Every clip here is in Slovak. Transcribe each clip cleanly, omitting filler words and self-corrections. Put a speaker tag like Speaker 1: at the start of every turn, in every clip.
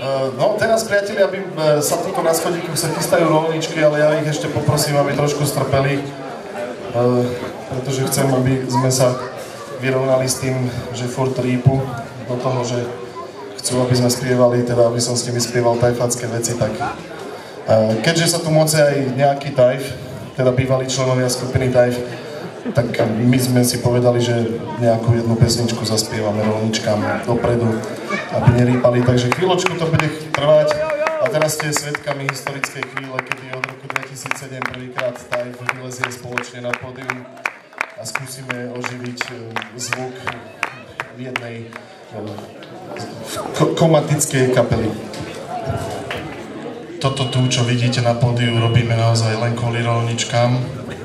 Speaker 1: No teraz, priatelia, sa tuto na schodíku sa chystajú rolničky, ale ja ich ešte poprosím, aby trošku strpeli, pretože chcem, aby sme sa vyrovnali s tým, že furt rýpu do toho, že chcú, aby sme spievali, teda aby som s nimi spieval tajfacké veci, tak keďže sa tu moce aj nejaký tajf, teda bývalí členovia skupiny Tajf, tak my sme si povedali, že nejakú jednu pesničku zaspievame rolničkám dopredu, aby nerýpali, takže chvíľočku to bude trvať a teraz ste svedkami historickej chvíle, kedy od roku 2007 prvýkrát Tajf vylezie spoločne na pódium a skúsime oživiť zvuk v jednej komatickej kapely. Toto tu, čo vidíte na pódiu, robíme naozaj len kvôli rolničkám.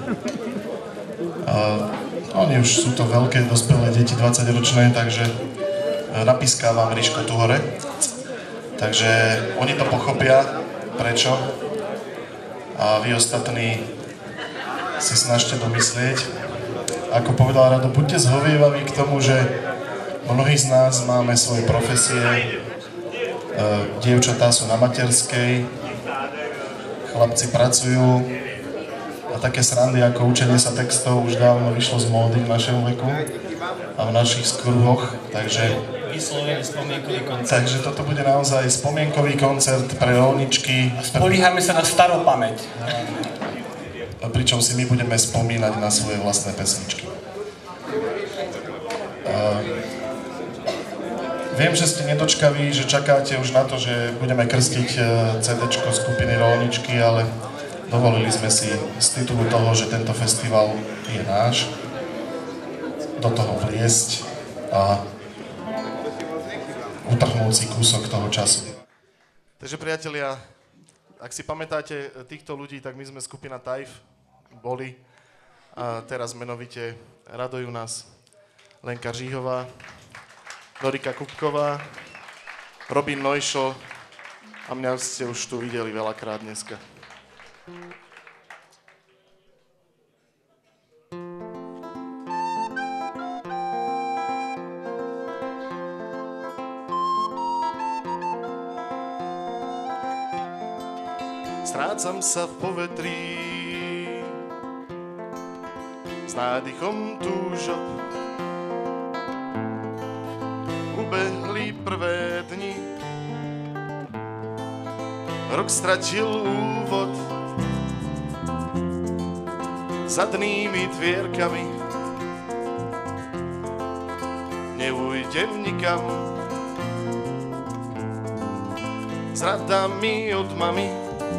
Speaker 1: Oni už sú to veľké, dospelé deti, 20-ročné, takže napískávam Ríško tu hore. Takže oni to pochopia, prečo. A vy ostatní si snažte domyslieť. Ako povedal Rado, buďte zhovievaví k tomu, že mnohí z nás máme svoje profesie. Dievčatá sú na materskej, chlapci pracujú. A také srandy ako učenie sa textov už dávno vyšlo z módy v našom veku a v našich kruhoch, takže toto bude naozaj spomienkový koncert pre rolničky.
Speaker 2: Spoliehame sa na staropamäť.
Speaker 1: Pričom si my budeme spomínať na svoje vlastné pesničky. Viem, že ste nedočkaví, že čakáte už na to, že budeme krstiť CD-čko skupiny Rolničky, ale dovolili sme si z titulu toho, že tento festival je náš, do toho vliesť a utrhnúť si kúsok toho času. Takže priatelia, ak si pamätáte týchto ľudí, tak my sme skupina Tajf boli a teraz menovite radujú nás Lenka Žíhová, Dorika Kupková, Robin Neuschel a mňa ste už tu videli veľakrát dneska. Strácam sa v povetrí s nádychom túžob. Ubehli prvé dni, rok stratil úvod. Zadnými dvierkami neujdem nikam. S radami od mami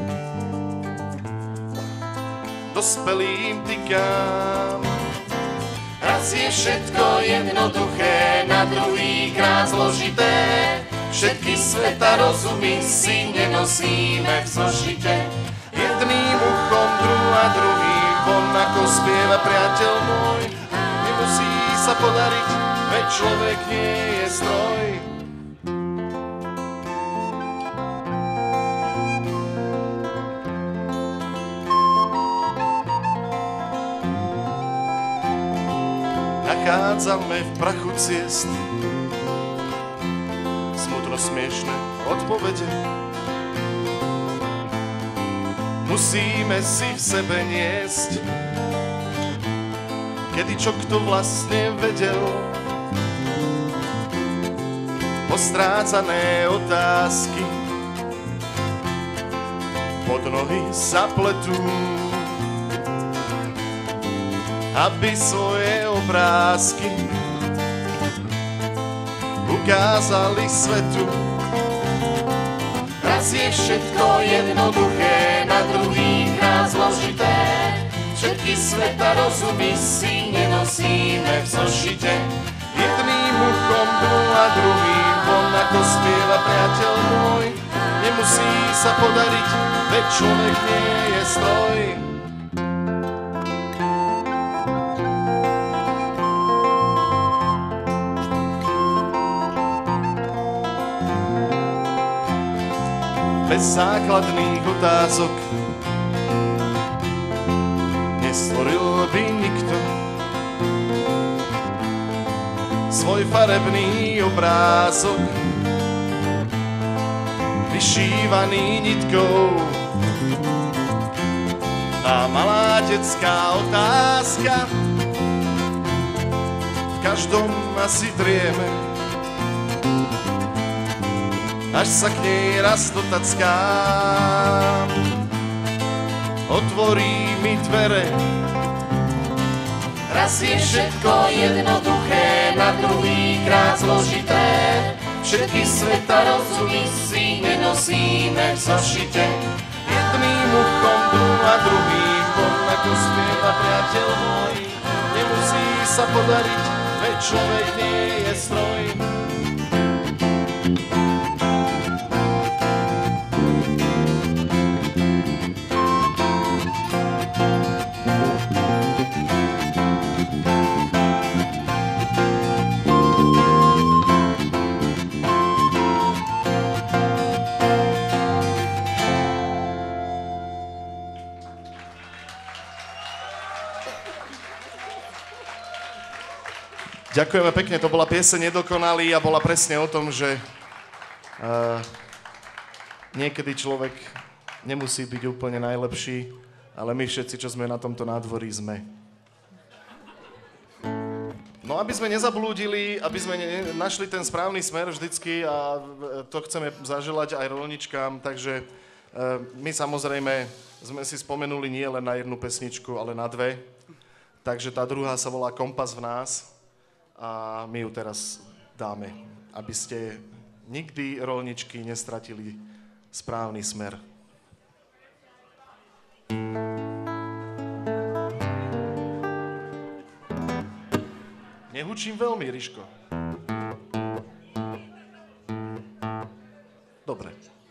Speaker 1: dospelým tykám. Raz je všetko jednoduché, na druhý krát zložité. Všetky sveta rozumy si nenosíme v zošite. Jedným uchom a druhý von, ako spieva priateľ môj. Nemusí sa podariť, veď človek nie je stroj. Nachádzame v prachu ciest smutno smiešne odpovede. Musíme si v sebe niesť, kedy čo kto vlastne vedel. Postrácané otázky pod nohy zapletú, aby svoje obrázky ukázali svetu. Raz je všetko jednoduché, na druhý krát zložité. Všetky sveta rozumy si nenosíme v zošite. Jedným uchom a druhým von, ako spieva priateľ môj. Nemusí sa podariť, veď človek nie je stroj. Bez základných otázok nestvoril by nikto svoj farebný obrázok.
Speaker 3: vyšívaný nitkou. Tá malá detská otázka v každom asi drieme, až sa k nej raz dotacká. Otvorí mi dvere.
Speaker 4: Raz je všetko jednoduché, na druhý krát zložité. Všetky sveta rozumy si nenosíme v zošite.
Speaker 3: Jedným uchom a druhým, ako spieva priateľ môj. Nemusí sa podariť, veď človek nie je stroj. Ďakujeme pekne, to bola pieseň Nedokonalý a bola presne o tom, že niekedy človek nemusí byť úplne najlepší, ale my všetci, čo sme na tomto nádvorí, sme. No aby sme nezablúdili, aby sme našli ten správny smer vždycky a to chceme zaželať aj roľničkám, takže my samozrejme sme si spomenuli nie len na jednu pesničku, ale na dve, takže tá druhá sa volá Kompas v nás. A my ju teraz dáme, aby ste nikdy, roľničky, nestratili správny smer. Nehučím veľmi, Riško. Dobre.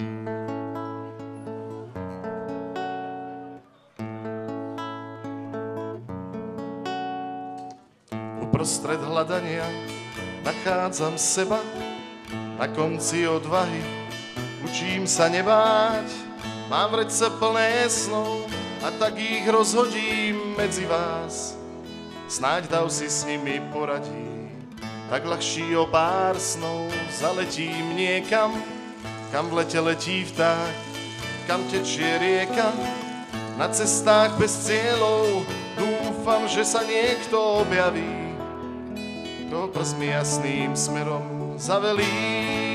Speaker 3: Uprostred hľadania nachádzam seba, na konci odvahy učím sa nebáť. Mám vrece plné snov a tak ich rozhodím medzi vás. Snáď dav si s nimi poradí, tak ľahší o pár snov zaletím niekam, kam v lete letí vták, kam tečie rieka. Na cestách bez cieľov dúfam, že sa niekto objaví, kto prsmi jasným smerom zavelí.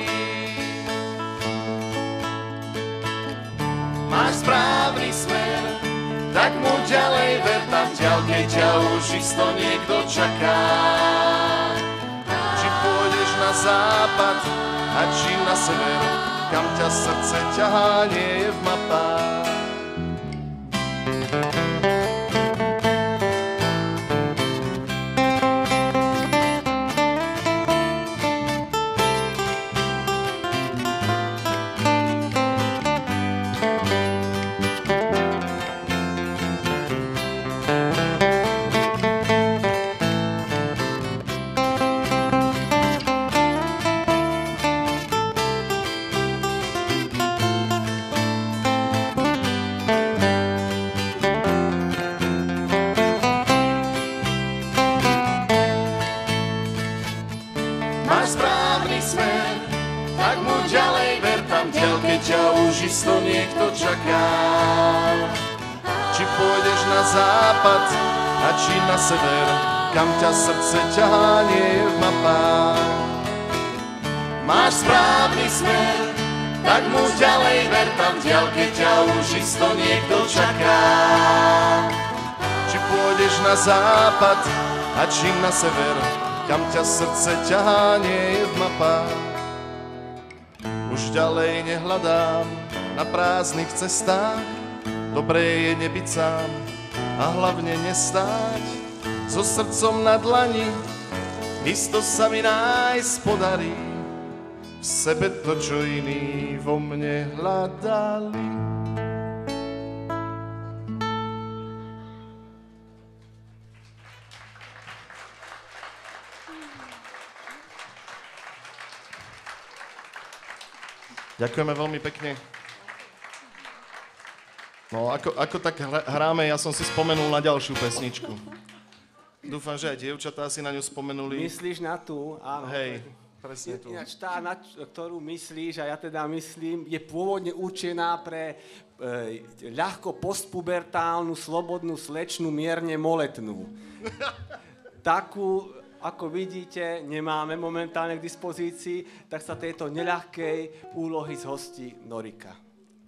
Speaker 3: Máš správny smer, tak mu ďalej ver, tam ďalke ťa už isto niekto čaká. Či pôjdeš na západ a či na sever, kam ťa srdce ťahá, nie je v mapách. Isto niekto čaká. Či pôjdeš na západ a či na sever, kam ťa srdce ťahá, nie je v mapách. Máš správny smer, tak mu ďalej ver, tam v diaľke ťa už isto niekto čaká. Či pôjdeš na západ a či na sever, kam ťa srdce ťahá, nie je v mapách. Už ďalej nehľadám na prázdnych cestách, dobré je nebyť sám a hlavne nestáť so srdcom na dlani. Isto sa mi nájsť podarí v sebe to, čo iní vo mne hľadali. Ďakujeme veľmi pekne. No, ako tak hráme, ja som si spomenul na ďalšiu pesničku. Dúfam, že aj dievčatá si na ňu spomenuli.
Speaker 2: Myslíš na tú? Áno.
Speaker 3: Hej, presne tu.
Speaker 2: Ináč tá, na ktorú myslíš, a ja teda myslím, je pôvodne určená pre ľahko postpubertálnu, slobodnú slečnu, mierne moletnú. Takú, ako vidíte, nemáme momentálne k dispozícii, tak sa tejto neľahkej úlohy zhostí Norika.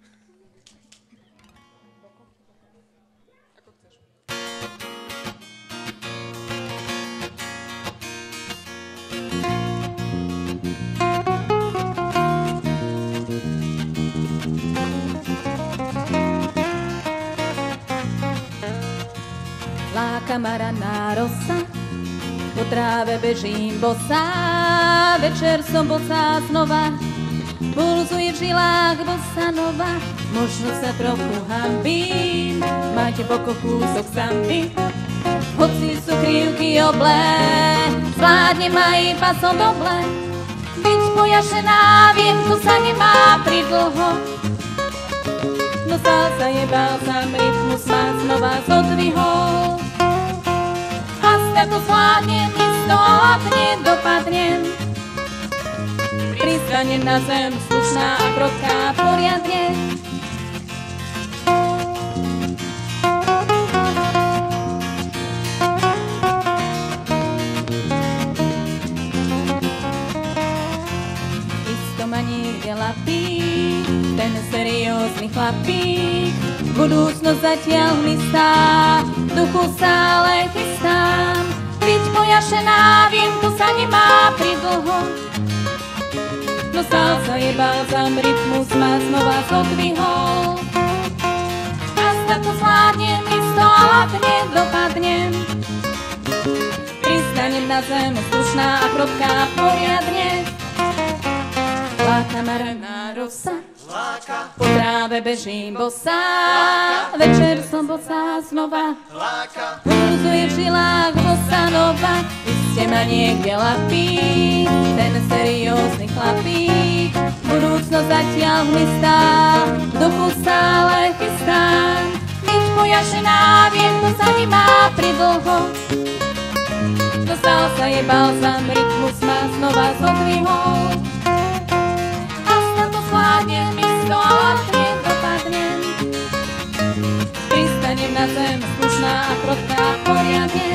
Speaker 5: Kamaraná rosa, po tráve bežím bosá, večer som bosá znova, pulzuje v žilách bossa nova, možno sa trochu hambím, máte boko kúsok samby, hoci sú krivky oblé, zvládne ma iba som doble, byť pojašená, viem, to sa nemá pridlho, no sa je balzam, rytmus ma znova zodvihol. Ja to zvládnem, isto nedopadnem. Pristanem na zem, slušná a krotká poriadne. Isto ma niekde lapí, ten seriózny chlapík. Budúcnosť zatiaľ mlistá, duchu sa ale chystám. Byť pojašená, viem, to sa nemá pridlho. No salsa je balzam, rytmus ma znova zodvihol. A sa to zvládnem, isto hladne dopadnem. Pristanem na zem, slušná a krotká poriadne. Láka ma raná rosa, po tráve bežím bosá, večer som bosá znova, pulzuje v žilách bossa nova. Iste ma niekde lapí, ten seriózny chlapík, budúcnosť zatiaľ hmlistá, v duchu sa ale chystám. Byť pojašená, viem, to sa nemá pridlho, dostal sa je balzam, rytmus ma znova zodvihol. Zvládnem, isto hladne dopadnem. Pristanem na zem, slušná a krotká poriadne.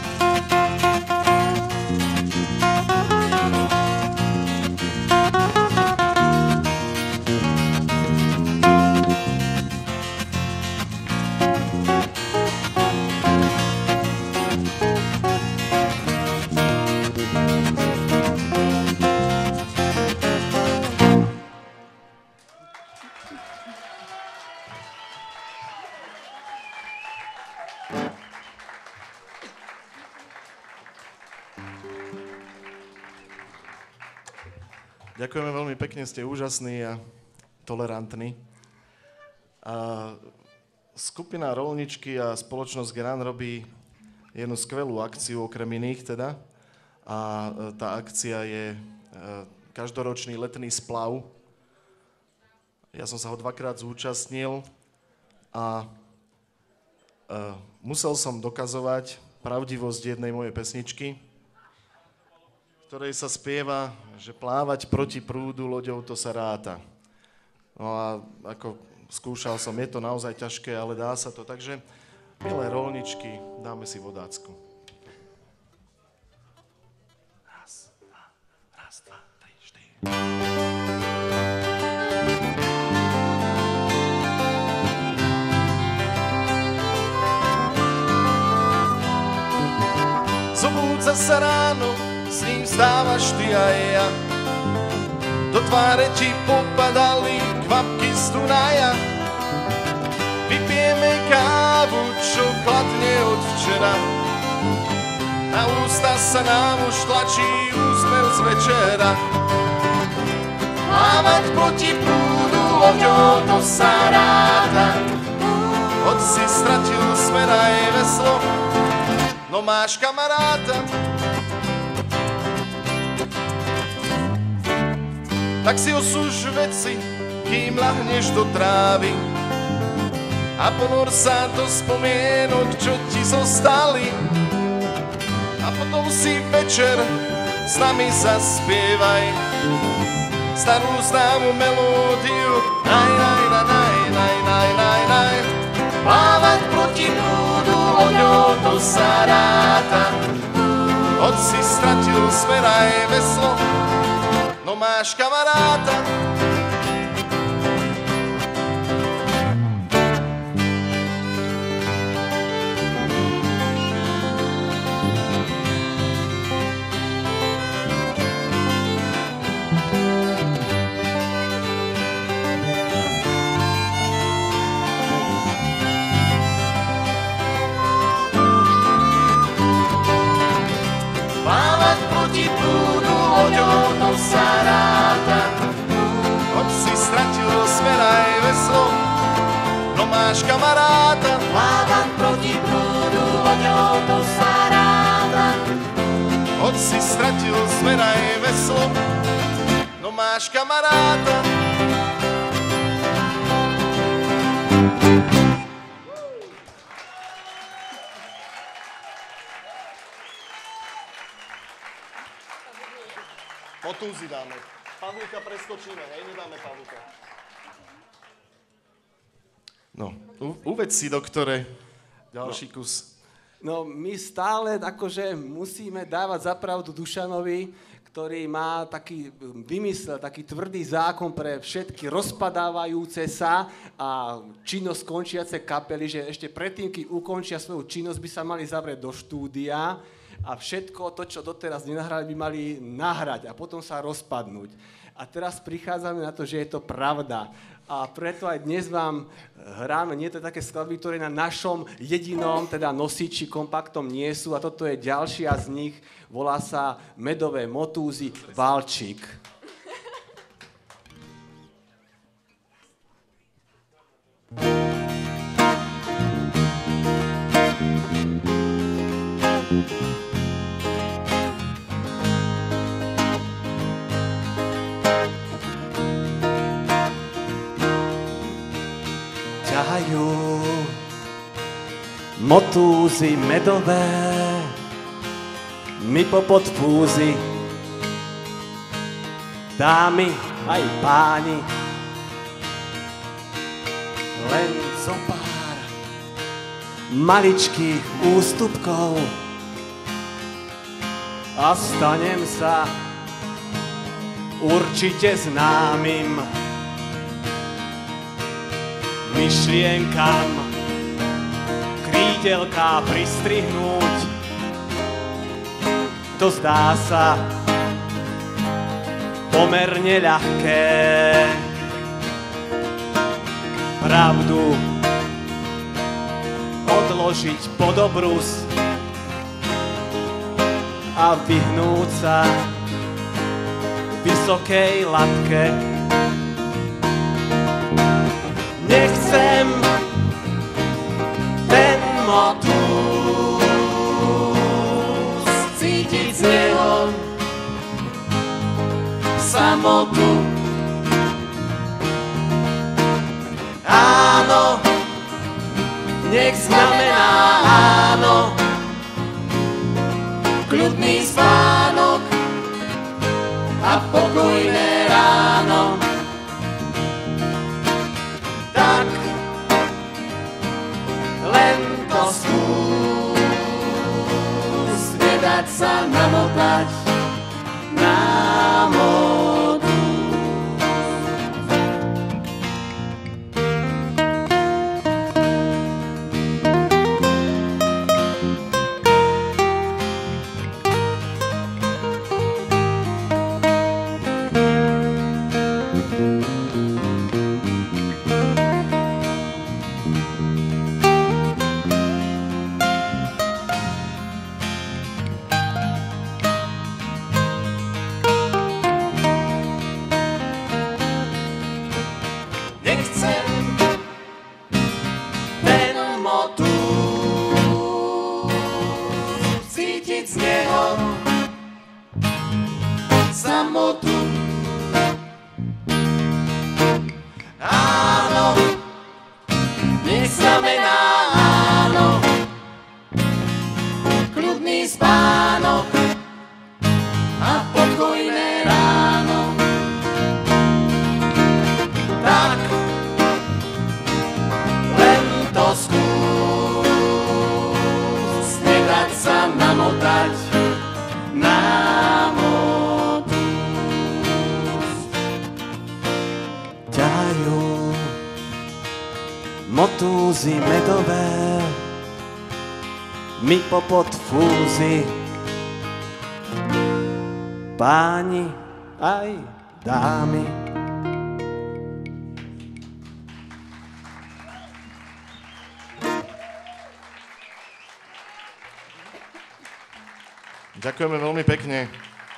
Speaker 3: Ďakujeme veľmi pekne, ste úžasní a tolerantní. A skupina Rolničky a spoločnosť Gran robí jednu skvelú akciu, okrem iných teda. A tá akcia je každoročný letný splav. Ja som sa ho 2-krát zúčastnil a musel som dokazovať pravdivosť jednej mojej pesničky, ktorej sa spieva, že plávať proti prúdu loďou to sa ráta. No a ako skúšal som, je to naozaj ťažké, ale dá sa to. Takže, milé rolničky, dáme si vodácku. Raz, dva, tri, štyri. Zobúdza sa ráno, s ním vstávaš ty a ja. Do tváre ti popadali kvapky z Dunaja. Vypijeme kávu, čo chladne od včera. Na ústa sa nám už tlačí úsmev z večera. Plávať proti prúdu loďou to sa ráta. Hoď si stratil smer aj veslo, no máš kamaráta. Tak si osúž veci, kým lahneš do trávy a ponor sa do spomienok, čo ti zostali. A potom si večer s nami zaspievaj starú známu melódiu. Naj, naj, naj, naj, naj, naj, naj, naj.
Speaker 4: Plávať proti prúdu, loďou to sa ráta.
Speaker 3: Hoď si stratil smer aj veslo, no máš kamaráta.
Speaker 4: Plávať proti prúdu, loďou to sa ráta.
Speaker 3: Hoď si stratil smer aj veslo, no máš kamaráta.
Speaker 4: Plávať proti prúdu, loďou to sa ráta.
Speaker 3: Hoď si stratil smer aj veslo, no máš kamaráta. Motúzy dáme. Pavúka preskočíme, hej, nedáme pavúka. No, uveď si, doktore, ďalší kus.
Speaker 2: No, my stále akože musíme dávať zapravdu Dušanovi, ktorý má vymyslel taký tvrdý zákon pre všetky rozpadávajúce sa a činnosť končiace kapely, že ešte predtým, keď ukončia svoju činnosť, by sa mali zavrieť do štúdia a všetko to, čo doteraz nenahrali, by mali nahrať a potom sa rozpadnúť. A teraz prichádzame na to, že je to pravda. A preto aj dnes vám hráme, nie to také skladby, ktoré na našom jedinom, teda nosiči kompaktom nie sú. A toto je ďalšia z nich, volá sa Medové motúzy Valčík. Ťahajú motúzy medové, my popod fúzy, dámy aj páni, len zo pár maličkých ústupkov a stanem sa určite známym myšlienkam krídelká pristrihnúť. To zdá sa pomerne ľahké. Pravdu odložiť pod obrus a vyhnúť sa vysokej latke. Nechcem ten motúz cítiť z neho samotu. Áno, nech znamená áno, kľudný spánok a pokojné ráno. Tak len to skús, nedať sa namotať na motu. motúzy medové, my popod fúzy, páni aj dámy.
Speaker 3: Ďakujeme veľmi pekne.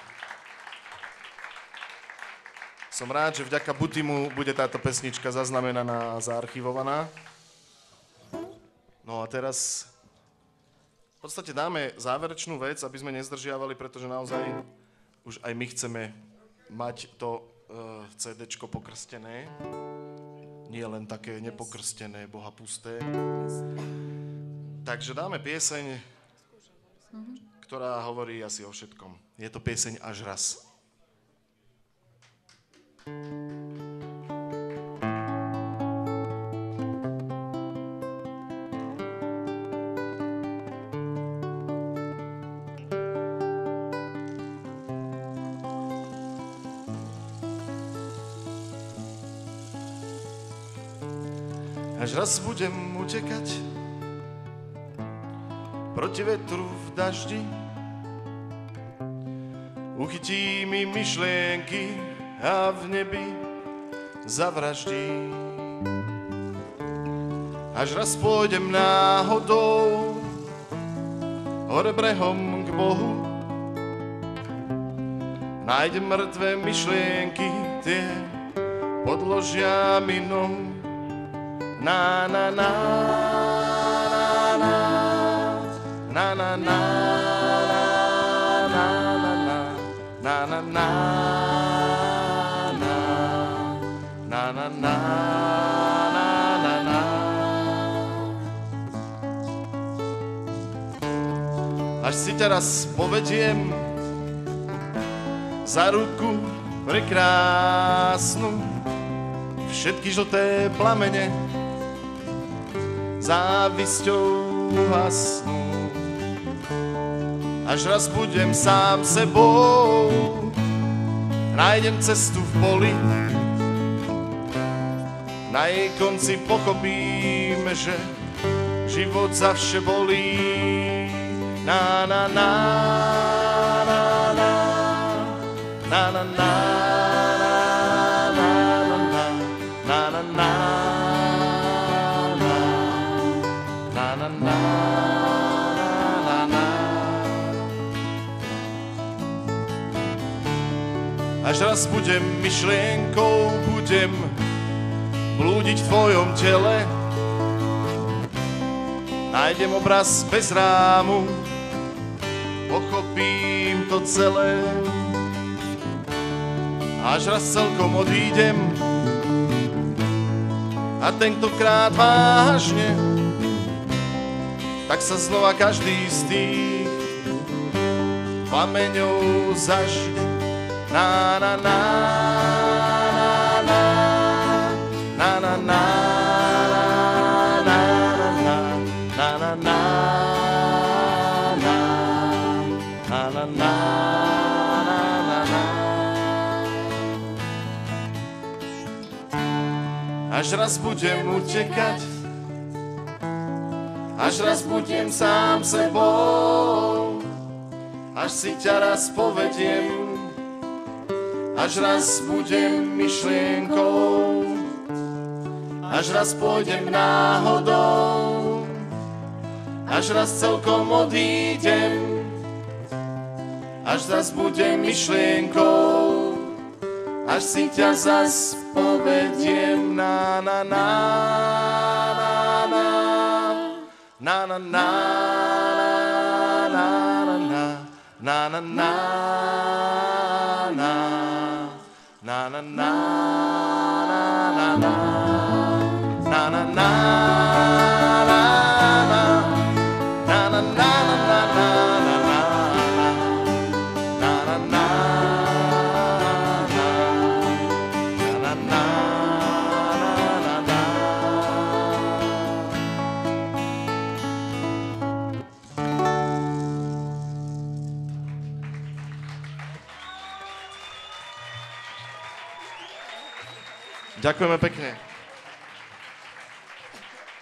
Speaker 3: Som rád, že vďaka Butimu bude táto pesnička zaznamenaná a zaarchivovaná. No a teraz v podstate dáme záverečnú vec, aby sme nezdržiavali, pretože naozaj už aj my chceme mať to CDčko pokrstené. Nie len také nepokrstené, bohapusté. Takže dáme pieseň, ktorá hovorí asi o všetkom. Je to pieseň Až raz. Až raz budem utekať proti vetru v daždi, uchytí mi myšlienky a v nebi zavraždí. Až raz pôjdem náhodou hore brehom k Bohu, nájdem mŕtve myšlienky, tie podložia mi nohu. Na na na na na na na na na na na na. Až si ťa raz povediem za ruku prekrásnu, všetky žlté plamene závisťou hasnú. Až raz budem sám sebou, nájdem cestu v poli, na jej konci pochopím, že život zavše bolí. Na na na na na na na na na na na. Až raz budem myšlienkou, budem blúdiť v tvojom tele, nájdem obraz bez rámu, pochopím to celé. Až raz celkom odídem a tentokrát vážne, tak sa znova každý z tých plameňov zažne. Na na na na na na na na na na na na. Až raz budem utekať, až raz budem sám sebou, až si ťa raz povediem, až raz budem myšlienkou, až raz pôjdem náhodou, až raz celkom odídem, až raz budem myšlienkou, až si ťa zas povediem. Na na na na na na na na na na. Na na na na na na na na. Ďakujeme pekne.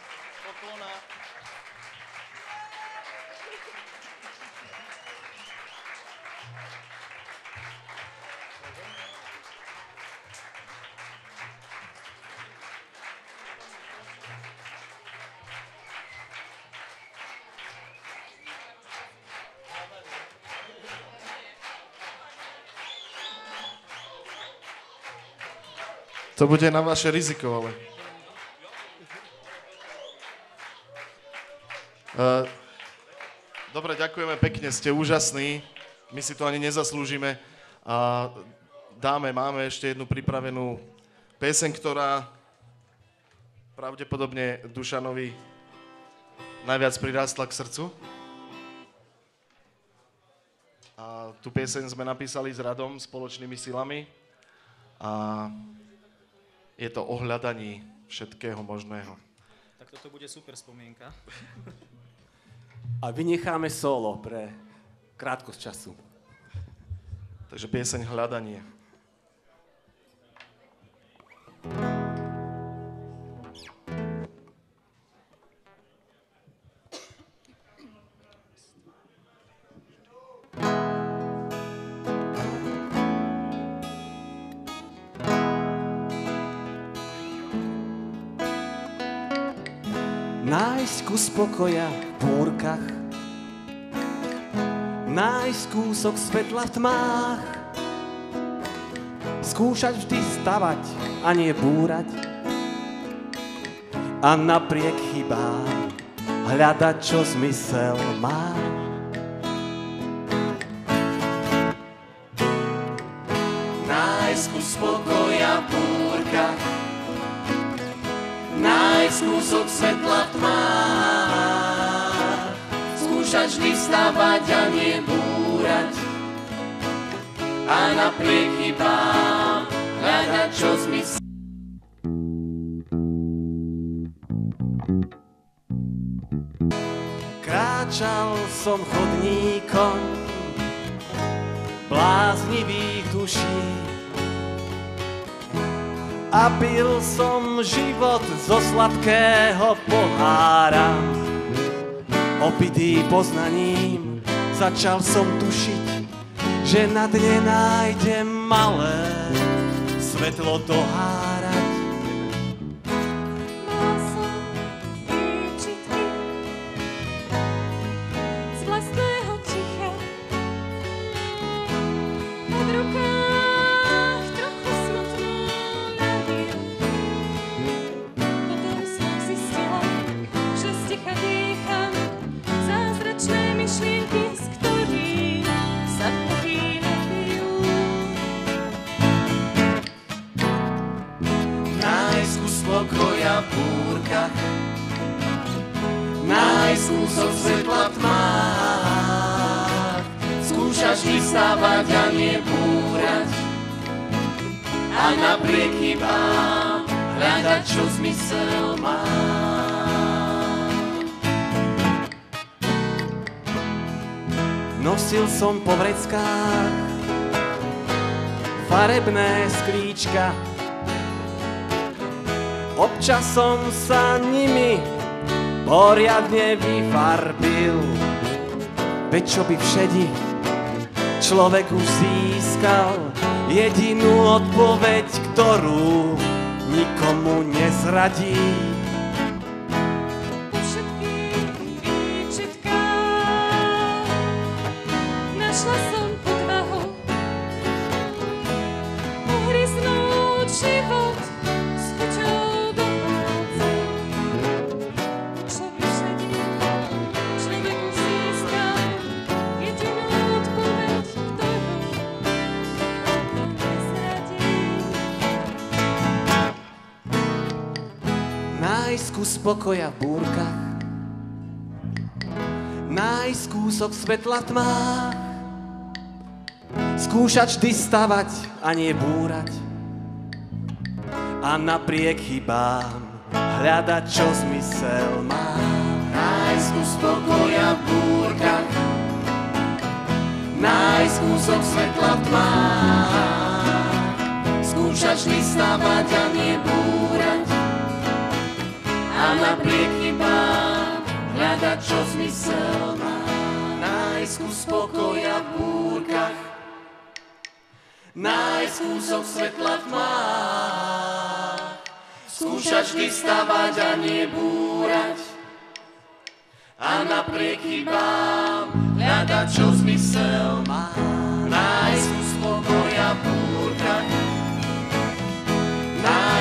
Speaker 3: To bude na vaše riziko, ale... Dobre, ďakujeme pekne, ste úžasní. My si to ani nezaslúžime. A máme ešte jednu pripravenú pieseň, ktorá pravdepodobne Dušanovi najviac prirástla k srdcu. A tú pieseň sme napísali s Radom spoločnými silami. A je to o hľadaní všetkého možného.
Speaker 6: Tak toto bude super spomienka.
Speaker 2: A vynecháme solo pre krátkosť času.
Speaker 3: Takže pieseň Hľadanie.
Speaker 2: Nájsť kus pokoja v búrkach, nájsť kúsok svetla v tmách, skúšať vždy stavať a nie búrať a napriek chybám hľadať, čo zmysel má.
Speaker 4: Nájsť kus pokoja v búrkach, nájsť kúsok svetla v tmách, skúšať vždy stavať a nie búrať a napriek chybám hľadať, čo zmysel.
Speaker 2: Kráčal som chodníkom bláznivých duší a pil som život zo sladkého pohára. Opitý poznaním začal som tušiť, že na dne nájdem malé svetlo dohárať.
Speaker 5: Mala som výčitky z vlastného ticha a v rukách trochu smutnú nádej. Potom som zistila, že z ticha dýcham zázračné myšlienky, z ktorých sa poky napijú.
Speaker 4: Nájsť kus pokoja v búrkach, nájsť kúsok svetla v tmách, skúšať vždy stavať a nie búrať a napriek chybám hľadať, čo zmysel má.
Speaker 2: Nosil som po vreckách farebné sklíčka, občas som sa nimi poriadne vyfarbil. Veď čo by všedi človek už získal jedinú odpoveď, ktorú nikomu nezradí.
Speaker 5: Po všetkých výčitkách našla som odvahu uhryznúť život s chuťou do práce. Čo by všade človek už získal jedinú odpoveď, ktorú nikomu nezradí.
Speaker 2: Nájsť kus pokoja v búrkach, nájsť kúsok svetla v tmách, skúšať vždy stavať a nie búrať a napriek chybám hľadať, čo zmysel má.
Speaker 4: Nájsť kus pokoja v búrkach, nájsť kúsok svetla v tmách, skúšať vždy stavať a nie búrať a napriek chybám hľadať, čo zmysel má. Nájsť kus pokoja v búrkach, nájsť kúsok svetla v tmách, skúšať vždy stavať a nie búrať a napriek chybám hľadať, čo zmysel má. Nájsť kus pokoja v búrkach, nájsť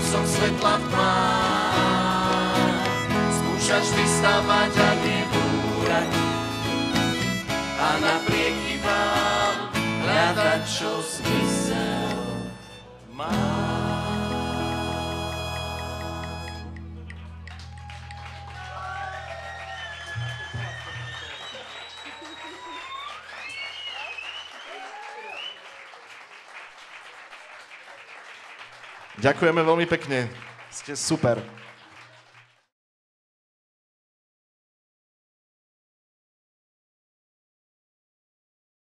Speaker 3: som svetla v tmách. Skúšaš vystavať a nebúrať a napriek chybám hľadať, čo zmysel má.
Speaker 1: Ďakujeme veľmi pekne. Ste super.